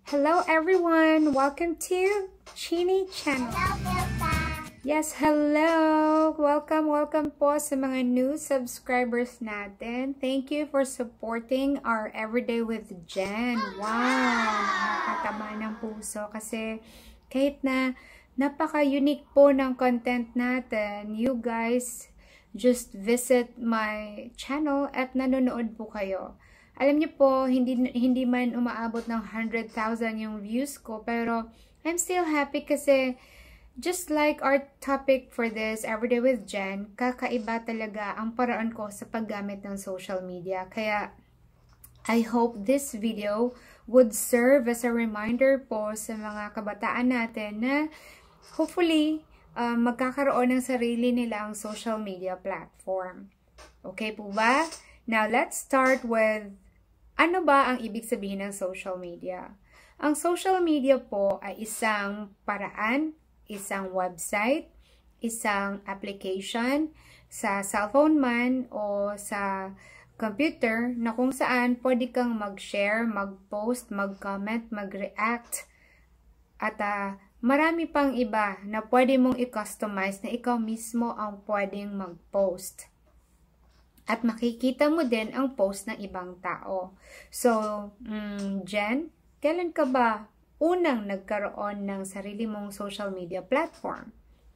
Hello everyone! Welcome to Chini Channel. Yes, hello! Welcome po sa mga new subscribers natin. Thank you for supporting our Everyday with Jen. Wow! Nakakatama ng puso kasi kahit na napaka-unique po ng content natin, you guys just visit my channel at nanonood po kayo. Alam niyo po, hindi man umaabot ng 100,000 yung views ko, pero I'm still happy kasi just like our topic for this Everyday with Jen, kakaiba talaga ang paraan ko sa paggamit ng social media. Kaya I hope this video would serve as a reminder po sa mga kabataan natin na hopefully magkakaroon ng sarili nila ang social media platform. Okay po ba? Now let's start with ano ba ang ibig sabihin ng social media? Ang social media po ay isang paraan, isang website, isang application sa cellphone man o sa computer na kung saan pwede kang mag-share, mag-post, mag-comment, mag-react at marami pang iba na pwede mong i-customize na ikaw mismo ang pwedeng mag-post. At makikita mo din ang post ng ibang tao. So, Jen, kailan ka ba unang nagkaroon ng sarili mong social media platform?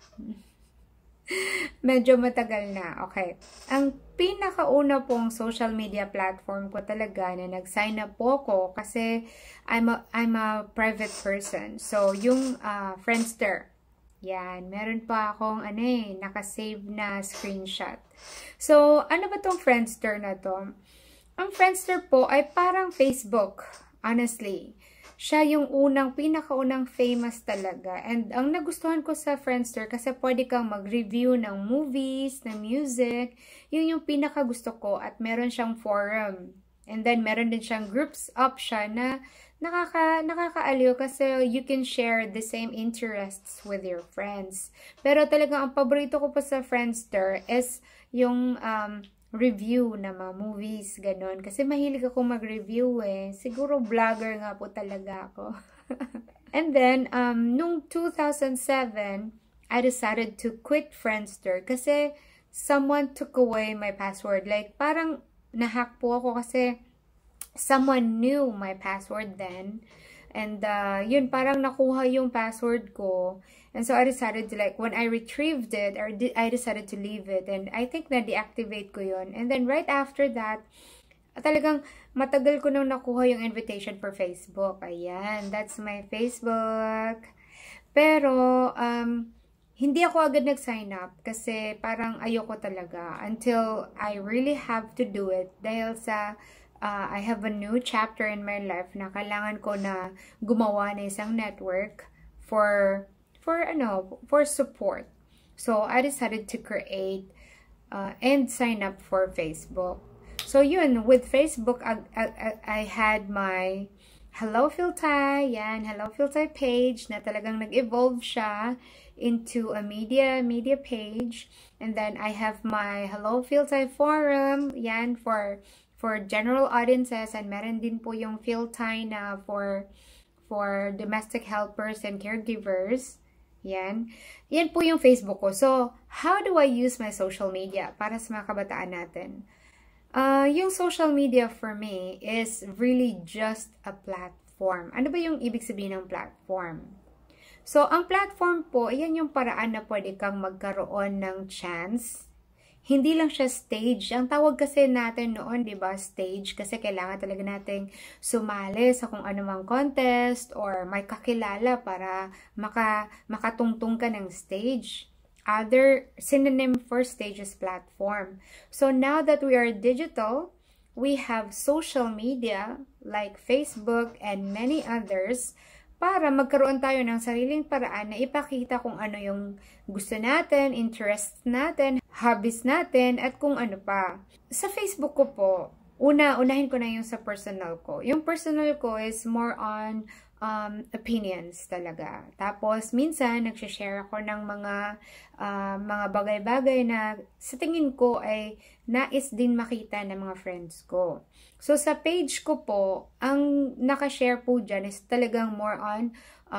Medyo matagal na. Okay. Ang pinakauna pong social media platform ko talaga na nag-sign up po ko kasi I'm a private person. So, yung Friendster. Yan, meron pa akong nakasave na screenshot. So, ano ba tong Friendster na to? Ang Friendster po ay parang Facebook, honestly. Siya yung pinakaunang famous talaga. And ang nagustuhan ko sa Friendster kasi pwede kang mag-review ng movies, ng music. Yun yung pinakagusto ko at meron siyang forum. And then meron din siyang groups option na nakakaaliw kasi you can share the same interests with your friends. Pero talagang ang paborito ko pa sa Friendster is yung review na mga movies, ganun. Kasi mahilig ako mag-review eh. Siguro vlogger nga po talaga ako. And then, nung 2007, I decided to quit Friendster kasi someone took away my password. Like, parang nahack po ako kasi someone knew my password then. And yun, parang nakuha yung password ko. And so I decided to when I retrieved it, I decided to leave it. And I think na deactivate ko yun. And then right after that, talagang matagal ko nung nakuha yung invitation for Facebook. Ayan, that's my Facebook. Pero, hindi ako agad nag-sign up kasi parang ayoko talaga until I really have to do it dahil sa I have a new chapter in my life na kailangan ko na gumawa na isang network for support. So I decided to create and sign up for Facebook. So yun, with Facebook I had my Hello Filtai, yan, Hello Filtai page na talagang nag-evolve siya into a media page. And then I have my Hello Filtai forum, yan, for general audiences, and meron din po yung Filtai na for domestic helpers and caregivers. Yan. Yan po yung Facebook ko. So, how do I use my social media para sa mga kabataan natin? Yung social media for me is really just a platform. Ano ba yung ibig sabihin ng platform? So, ang platform po, yan yung paraan na pwede kang magkaroon ng chance. Hindi lang siya stage. Ang tawag kasi natin noon, di ba, stage, kasi kailangan talaga nating sumali sa kung anumang contest or may kakilala para makatungtong ka ng stage. Other synonym for stage is platform. So now that we are digital, we have social media like Facebook and many others para magkaroon tayo ng sariling paraan na ipakita kung ano yung gusto natin, interests natin, hobbies natin, at kung ano pa. Sa Facebook ko po, unahin ko na yung sa personal ko. Yung personal ko is more on opinions talaga. Tapos, minsan, nagsishare ako ng mga bagay-bagay na sa tingin ko ay nais din makita ng mga friends ko. So, sa page ko po, ang nakashare po dyan is talagang more on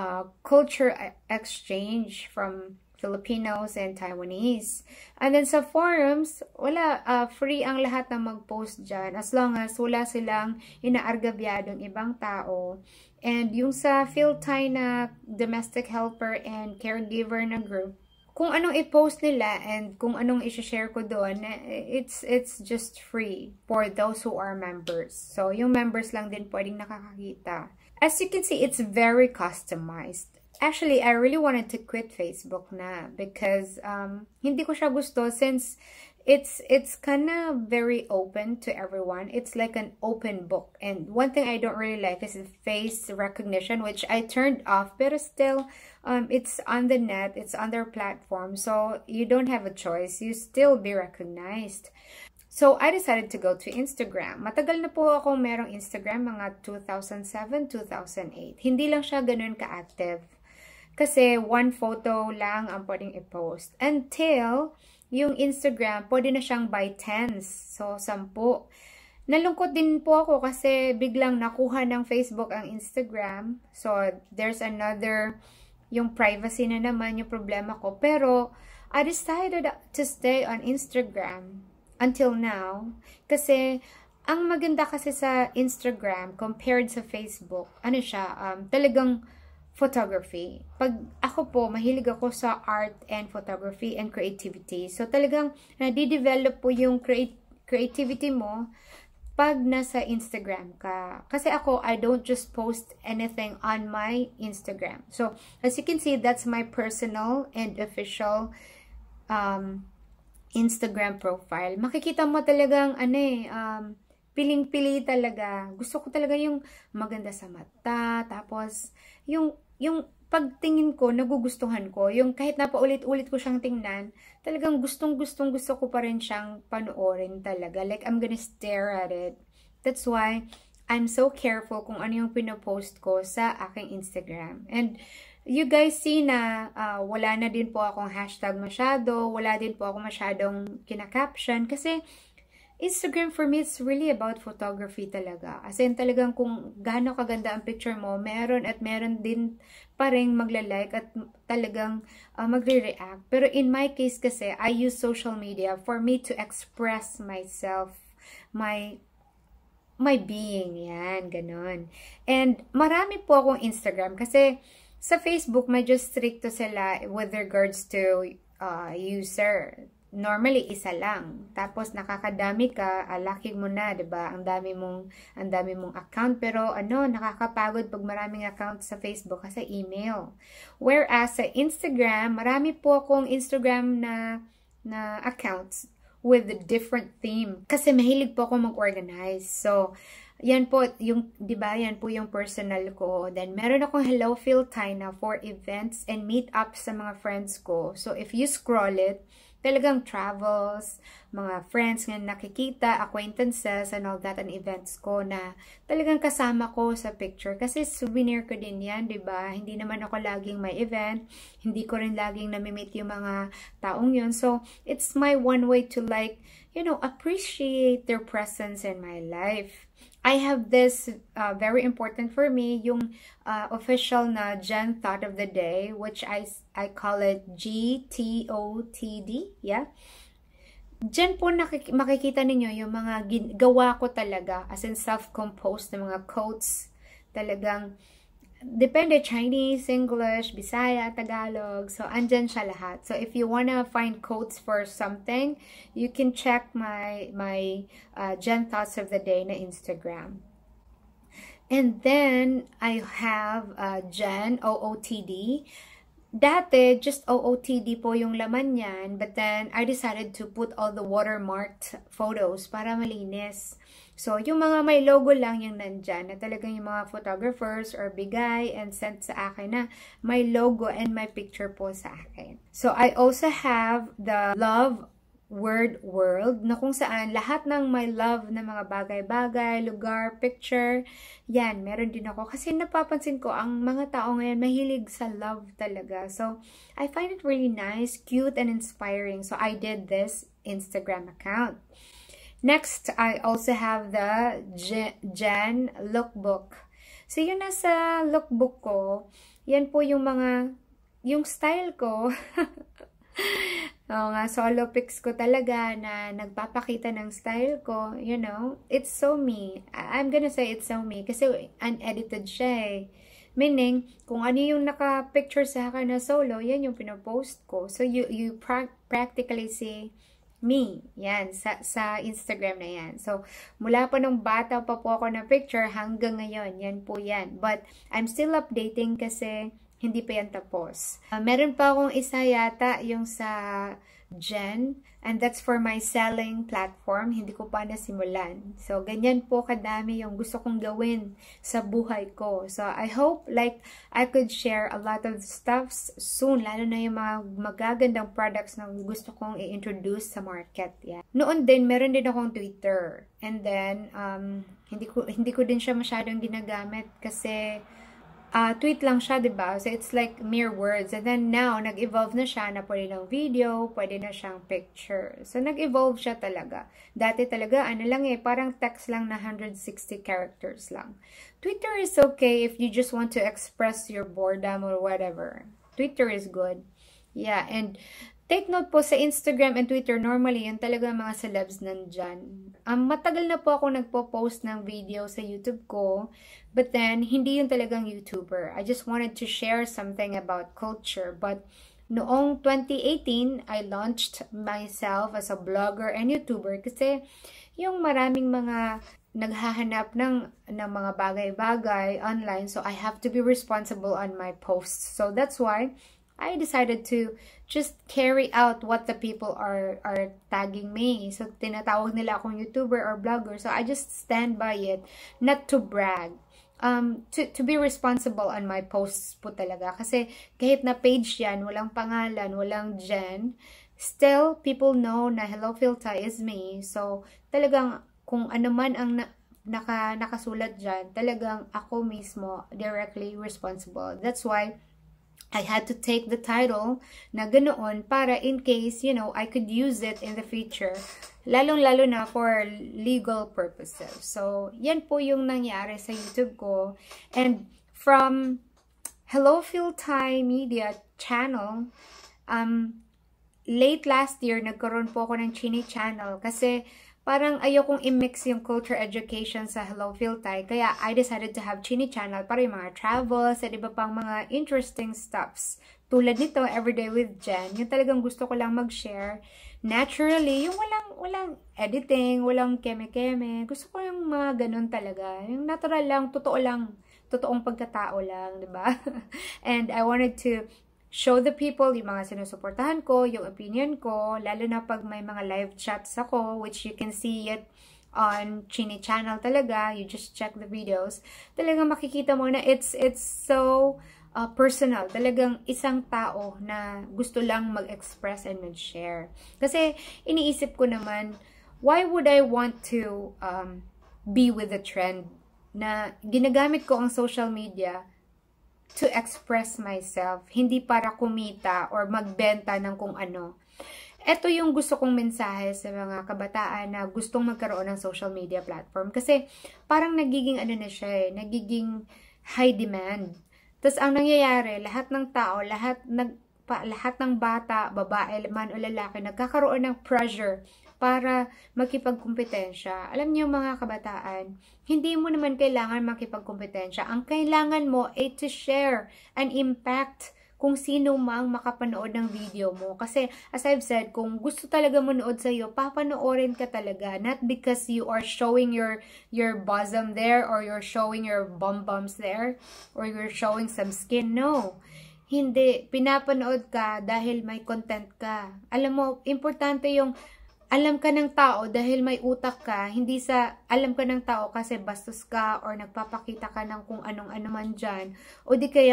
culture exchange from Filipinos and Taiwanese. And then sa forums, wala, free ang lahat na mag-post dyan as long as wala silang inaargabyadong ibang tao. And yung sa Filipina domestic helper and caregiver na group, kung anong i-post nila and kung anong i-share ko doon, it's just free for those who are members. So, yung members lang din pwedeng nakakakita. As you can see, it's very customized. Actually, I really wanted to quit Facebook na because hindi ko siya gusto since it's kind of very open to everyone. It's like an open book. And one thing I don't really like is the face recognition, which I turned off. But still, it's on the net. It's on their platform. So you don't have a choice. You still be recognized. So, I decided to go to Instagram. Matagal na po akong merong Instagram, mga 2007, 2008. Hindi lang siya ganun ka-active. Kasi one photo lang ang pwedeng i-post. Until yung Instagram, pwede na siyang by tens. So, 10. Nalungkot din po ako kasi biglang nakuha ng Facebook ang Instagram. So, there's another, yung privacy na naman yung problema ko. Pero, I decided to stay on Instagram until now. Kasi, ang maganda kasi sa Instagram compared sa Facebook, ano siya, talagang photography. Pag ako po, mahilig ako sa art and photography and creativity. So, talagang nadi-develop po yung creativity mo pag nasa Instagram ka. Kasi ako, I don't just post anything on my Instagram. So, as you can see, that's my personal and official Instagram profile. Makikita mo talagang, piling-pili talaga. Gusto ko talaga yung maganda sa mata. Tapos, yung pagtingin ko, nagugustuhan ko. Yung kahit napaulit-ulit ko siyang tingnan, talagang gusto ko pa rin siyang panoorin talaga. Like, I'm gonna stare at it. That's why, I'm so careful kung ano yung pinopost ko sa aking Instagram. And, you guys see na wala na din po akong hashtag masyado. Wala din po ako masyadong kinakaption. Kasi, Instagram for me, it's really about photography talaga. As in, talagang kung gaano kaganda ang picture mo, meron din pa rin magla-like at talagang magre-react. Pero in my case kasi, I use social media for me to express myself, my being, yan, ganon. And marami po akong Instagram kasi sa Facebook, medyo stricto sila with regards to user. Normally, isa lang. Tapos, nakakadami ka, laki mo na, diba? Ang dami mong account. Pero, nakakapagod pag maraming account sa Facebook kasi email. Whereas, sa Instagram, marami po akong Instagram na accounts with a different theme. Kasi mahilig po ako mag-organize. So, yan po, diba, yan po yung personal ko. Then, meron akong Hello Filipina for events and meetups sa mga friends ko. So, if you scroll it, talagang travels, mga friends nga nakikita, acquaintances, and all that, and events ko na talagang kasama ko sa picture. Kasi souvenir ko din yan, diba? Hindi naman ako laging may event. Hindi ko rin laging namimit yung mga taong yun. So, it's my one way to appreciate their presence in my life. I have this very important for me, yung official na Gen Thought of the Day, which I call it GTOTD, yeah? Diyan po makikita ninyo yung mga gawa ko talaga, as in self-composed na mga quotes, talagang, depende, Chinese, English, Bisaya, Tagalog. So, andyan siya lahat. So, if you wanna find quotes for something, you can check my Gen Thoughts of the Day na Instagram. And then, I have Gen OOTD. Dati, just OOTD po yung laman niyan. But then, I decided to put all the watermarked photos para malinis. So, yung mga may logo lang yung nandyan, na talagang yung mga photographers or bigay and sent sa akin na may logo and may picture po sa akin. So, I also have the Love word world na kung saan lahat ng my love na mga bagay-bagay, lugar, picture, yan, meron din ako. Kasi napapansin ko, ang mga tao ngayon mahilig sa love talaga. So, I find it really nice, cute, and inspiring. So, I did this Instagram account. Next, I also have the Jen lookbook. So, yun nasa lookbook ko, yan po yung yung style ko. Nga solo pics ko talaga na nagpapakita ng style ko, you know, it's so me. I'm gonna say it's so me kasi unedited siya eh. Meaning, kung ano yung naka-picture sa akin na solo, yan yung pinopost ko. So, you practically see me. Yan, sa Instagram na yan. So, mula pa nung bata pa po ako na picture hanggang ngayon, yan po yan. But, I'm still updating kasi hindi pa yan tapos. Meron pa akong isa yata yung sa Jen, and that's for my selling platform. Hindi ko pa nasimulan. So, ganyan po kadami yung gusto kong gawin sa buhay ko. So, I hope like I could share a lot of stuffs soon, lalo na yung mga magagandang products na gusto kong i-introduce sa market. Yeah. Noon din, meron din akong Twitter. And then, hindi ko din siya masyadong ginagamit kasi tweet lang siya, diba? So, it's like mere words. And then now, nag-evolve na siya na pwede lang video, pwede na siyang picture. So, nag-evolve siya talaga. Dati talaga, ano lang eh, parang text lang na 160 characters lang. Twitter is okay if you just want to express your boredom or whatever. Twitter is good. Yeah, and take note po sa Instagram and Twitter, normally, yun talaga mga celebs nandyan. Matagal na po ako nagpo-post ng video sa YouTube ko, but then, hindi yun talagang YouTuber. I just wanted to share something about culture. But, noong 2018, I launched myself as a blogger and YouTuber kasi yung maraming mga naghahanap ng mga bagay-bagay online, so I have to be responsible on my posts. So, that's why I decided to just carry out what the people are tagging me. So, tinatawag nila akong YouTuber or blogger. So, I just stand by it, not to brag. To be responsible on my posts po talaga. Kasi, kahit na page yan, walang pangalan, walang Jen, still, people know na Hello Filta is me. So, talagang, kung ano man ang nakasulat dyan, talagang ako mismo directly responsible. That's why, I had to take the title na ganoon para in case, you know, I could use it in the future. Lalong-lalo na for legal purposes. So, yan po yung nangyari sa YouTube ko. And from Hello Filta Media channel, late last year, nagkaroon po ako ng Chini channel kasi parang ayokong i-mix yung culture education sa Hello Filta. Kaya I decided to have Chini channel para yung mga travels at iba pang mga interesting stuffs. Tulad nito, Everyday with Jen. Yung talagang gusto ko lang mag-share. Naturally, yung walang editing, walang keme-keme. Gusto ko yung mga ganun talaga. Yung natural lang, totoo lang. Totoong pagkatao lang, diba? And I wanted to show the people yung mga sinusuportahan ko, yung opinion ko, lalo na pag may mga live chats ako, which you can see it on Chini channel talaga. You just check the videos. Talagang makikita mo na it's so personal. Talagang isang tao na gusto lang mag-express and mag-share. Kasi iniisip ko naman, why would I want to be with the trend na ginagamit ko ang social media to express myself, hindi para kumita or magbenta ng kung ano. Ito yung gusto kong mensahe sa mga kabataan na gustong magkaroon ng social media platform. Kasi parang nagiging ano na siya nagiging high demand. Tapos ang nangyayari, lahat ng tao, lahat ng bata, babae man o lalaki, nagkakaroon ng pressure para makipagkumpetensya. Alam niyo mga kabataan, hindi mo naman kailangan makipagkumpetensya. Ang kailangan mo ay to share an impact kung sino mang makapanood ng video mo. Kasi, as I've said, kung gusto talaga manood sa'yo, papanoorin ka talaga. Not because you are showing your bosom there or you're showing your bum-bums there or you're showing some skin. No. Hindi. Pinapanood ka dahil may content ka. Alam mo, importante yung alam ka ng tao dahil may utak ka, hindi sa alam ka ng tao kasi bastos ka or nagpapakita ka ng kung anong-ano man dyan. O di kaya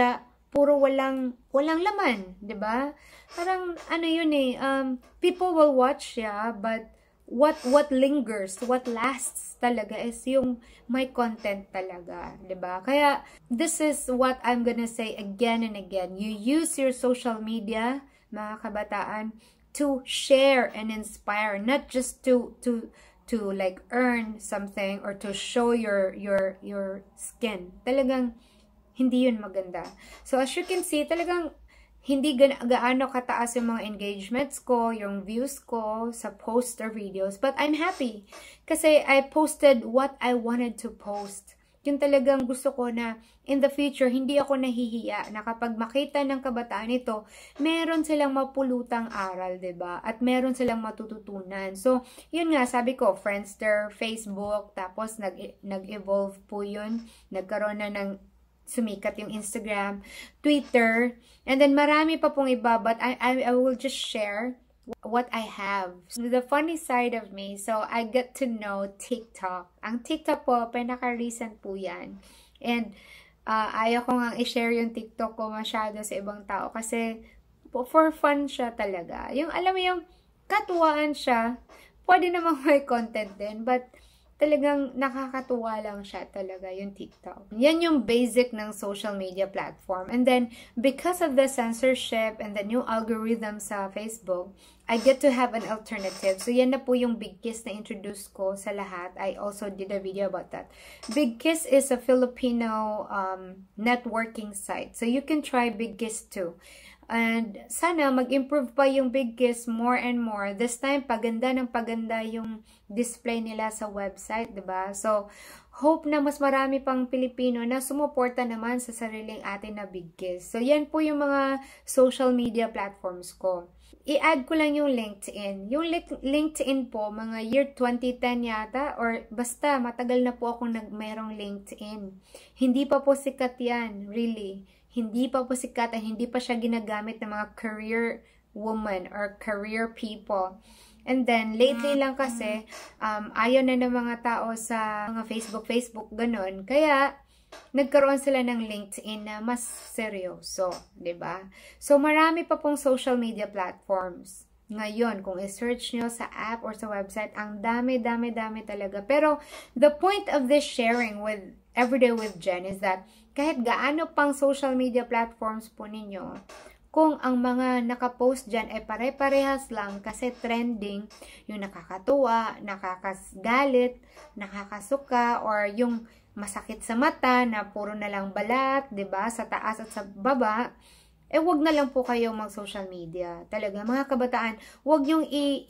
puro walang laman, 'di ba? Parang ano yun eh, people will watch, yeah, but what lingers, what lasts talaga is yung may content talaga, 'di ba? Kaya this is what I'm gonna say again and again. You use your social media, mga kabataan, to share and inspire, not just to like earn something or to show your skin. Talagang hindi yun maganda. So as you can see, talagang hindi gaano kataas yung mga engagements ko, yung views ko sa post or videos. But I'm happy kasi I posted what I wanted to post. Yun talagang gusto ko na in the future, hindi ako nahihiya na kapag makita ng kabataan ito, meron silang mapulutang aral, 'di ba? At meron silang matututunan. So, yun nga, sabi ko, Friendster, Facebook, tapos nag-evolve po yun. Nagkaroon na ng sumikat yung Instagram, Twitter, and then marami pa pong iba, but I will just share what I have. So, the funny side of me, so I get to know TikTok. Ang TikTok po, pinaka-recent po yan. And ayaw ko nga i-share yung TikTok ko masyado sa ibang tao kasi for fun siya talaga. Yung alam mo yung katuwaan siya, pwede namang may content din, but talagang nakakatuwa lang siya talaga yung TikTok. Yan yung basic ng social media platform. And then, because of the censorship and the new algorithm sa Facebook, I get to have an alternative. So, yan na po yung Big Kiss na introduce ko sa lahat. I also did a video about that. Big Kiss is a Filipino networking site. So, you can try Big Kiss too. And sana mag-improve pa yung Big Kiss more and more. This time, paganda ng paganda yung display nila sa website, 'di ba? So, hope na mas marami pang Pilipino na sumuporta naman sa sariling atin na Big Kiss. So, yan po yung mga social media platforms ko. I-add ko lang yung LinkedIn. Yung LinkedIn po, mga year 2010 yata, or basta matagal na po akong mayroong LinkedIn. Hindi pa po sikat yan, really. Hindi pa po sikat at hindi pa siya ginagamit ng mga career woman or career people. And then, lately lang kasi, ayaw na ng mga tao sa mga Facebook, ganun. Kaya, nagkaroon sila ng LinkedIn na mas seryoso, 'di ba? So, marami pa pong social media platforms. Ngayon, kung i-search nyo sa app or sa website, ang dami talaga. Pero, the point of this sharing with Everyday with Jen is that kahit gaano pang social media platforms po ninyo, kung ang mga nakapost dyan ay pare-parehas lang kasi trending, yung nakakatuwa, nakakagalit, nakakasuka, or yung masakit sa mata na puro na lang balat, 'di ba, sa taas at sa baba, wag na lang po kayong mag-social media. Talaga, mga kabataan, wag yung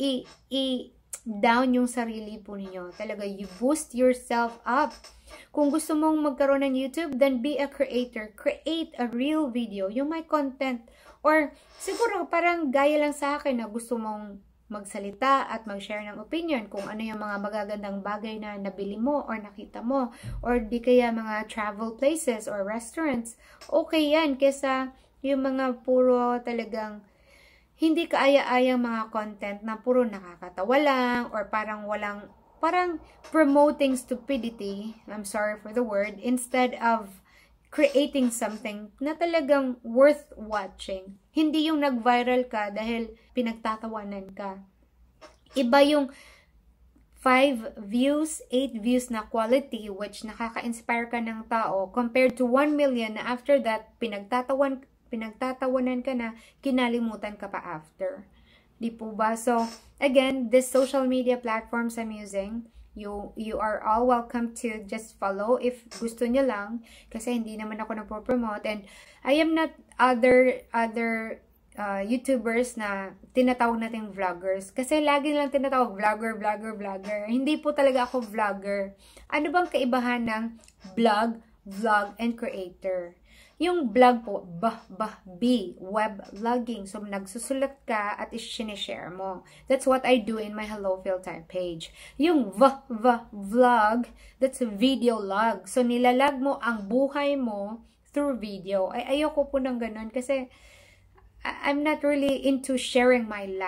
down yung sarili po ninyo. Talaga, you boost yourself up. Kung gusto mong magkaroon ng YouTube, then be a creator. Create a real video, yung may content. Or, siguro, parang gaya lang sa akin na gusto mong magsalita at mag-share ng opinion kung ano yung mga magagandang bagay na nabili mo or nakita mo. Or di kaya mga travel places or restaurants. Okay yan, kesa yung mga puro talagang hindi kaaya-ayang mga content na puro nakakatawa lang or parang promoting stupidity, I'm sorry for the word, instead of creating something na talagang worth watching. Hindi yung nag-viral ka dahil pinagtatawanan ka. Iba yung 5 views, 8 views na quality which nakaka-inspire ka ng tao compared to 1 million na after that pinagtatawanan ka na, kinalimutan ka pa after. Di po ba? So, again, this social media platforms I'm using, you are all welcome to just follow if gusto nyo lang, kasi hindi naman ako nagpo-promote, and I am not other YouTubers na tinatawag natin vloggers. Kasi lagi lang tinatawag vlogger. Hindi po talaga ako vlogger. Ano bang kaibahan ng vlog, and creator? Yung vlog po, web vlogging. So, nagsusulat ka at sinishare mo. That's what I do in my Hello Philtime page. Yung vlog, that's a video log. So, nilalag mo ang buhay mo through video. Ay, ayoko po ng ganun kasi I'm not really into sharing my life.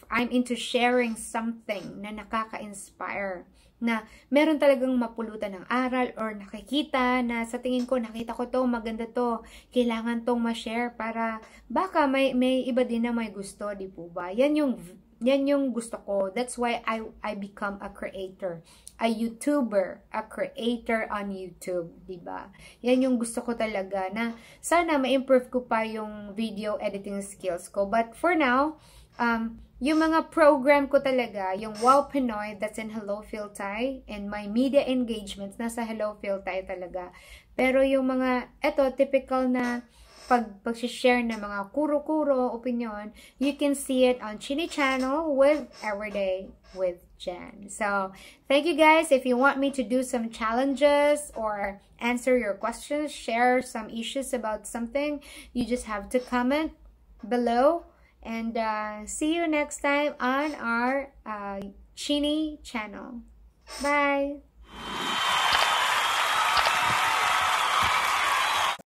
I'm into sharing something na nakaka-inspire, na meron talagang mapulutan ng aral or nakikita na sa tingin ko, nakita ko to, maganda to, kailangan tong ma-share para baka may iba din na may gusto, di po ba? Yan yung gusto ko. That's why I become a creator, a YouTuber, a creator on YouTube, di ba? Yan yung gusto ko talaga, na sana ma-improve ko pa yung video editing skills ko. But for now, yung mga program ko talaga, yung Wow Pinoy, that's in Hello Phil Thai, and my media engagements, nasa Hello Phil Thai talaga. Pero yung mga, eto, typical na pag-share ng mga kuro-kuro opinion, you can see it on Chini Channel with Everyday with Jen. So, thank you guys. If you want me to do some challenges or answer your questions, share some issues about something, you just have to comment below. And see you next time on our Chini channel. Bye!